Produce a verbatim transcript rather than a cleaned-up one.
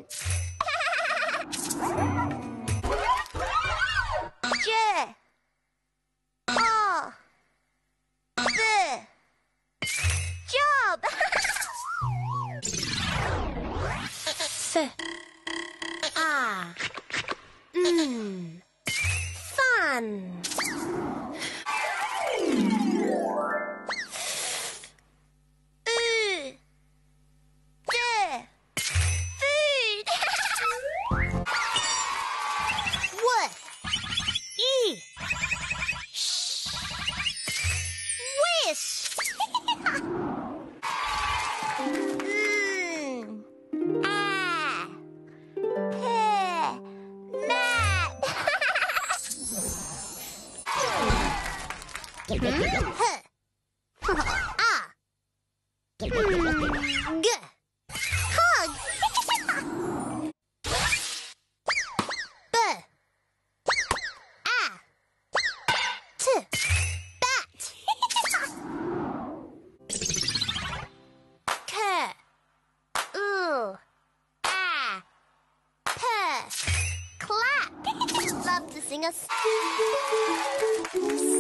J. Oh. The. Job. F. Ah. Mm. Fun. Ooh. The. Food. What? E. Sh. Wish. mm. Ah. Pear. Mat. Huh. Ah. Mm. G. Hug. B. Ah. T. Bat. K. Ooh. Ah. P. Clap. Love to sing a s-